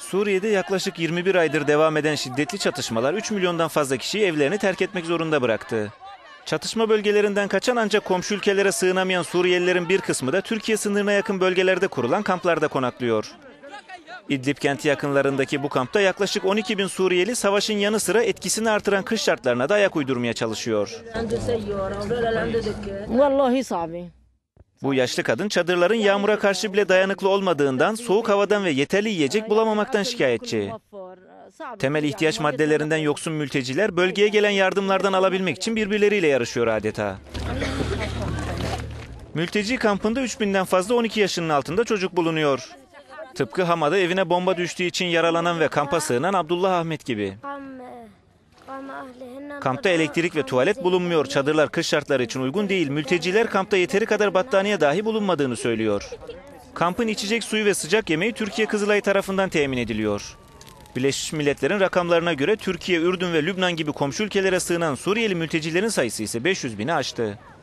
Suriye'de yaklaşık 21 aydır devam eden şiddetli çatışmalar 3 milyondan fazla kişiyi evlerini terk etmek zorunda bıraktı. Çatışma bölgelerinden kaçan ancak komşu ülkelere sığınamayan Suriyelilerin bir kısmı da Türkiye sınırına yakın bölgelerde kurulan kamplarda konaklıyor. İdlib kenti yakınlarındaki bu kampta yaklaşık 12 bin Suriyeli savaşın yanı sıra etkisini artıran kış şartlarına da ayak uydurmaya çalışıyor. Bu yaşlı kadın çadırların yağmura karşı bile dayanıklı olmadığından, soğuk havadan ve yeterli yiyecek bulamamaktan şikayetçi. Temel ihtiyaç maddelerinden yoksun mülteciler bölgeye gelen yardımlardan alabilmek için birbirleriyle yarışıyor adeta. Mülteci kampında 3000'den fazla 12 yaşının altında çocuk bulunuyor. Tıpkı Hama'da evine bomba düştüğü için yaralanan ve kampa sığınan Abdullah Ahmet gibi. Kampta elektrik ve tuvalet bulunmuyor. Çadırlar kış şartları için uygun değil. Mülteciler kampta yeteri kadar battaniye dahi bulunmadığını söylüyor. Kampın içecek suyu ve sıcak yemeği Türkiye Kızılayı tarafından temin ediliyor. Birleşmiş Milletler'in rakamlarına göre Türkiye, Ürdün ve Lübnan gibi komşu ülkelere sığınan Suriyeli mültecilerin sayısı ise 500 bini aştı.